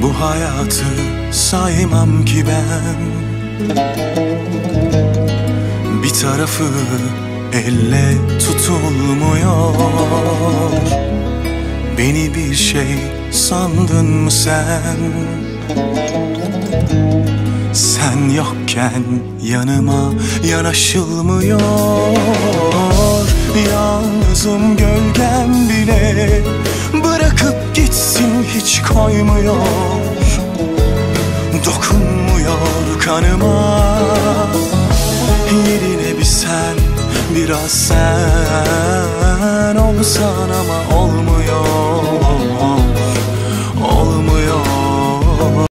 Bu hayatı saymam ki ben. Bir tarafı elle tutulmuyor. Beni bir şey sandın mı sen? Sen yokken yanıma yanaşılmıyor. Yalnızım, gölgem bile bırakıp gitsin hiç koymuyor. Dokunmuyor kanıma. Yerine bir sen, biraz sen olsan ama olmuyor.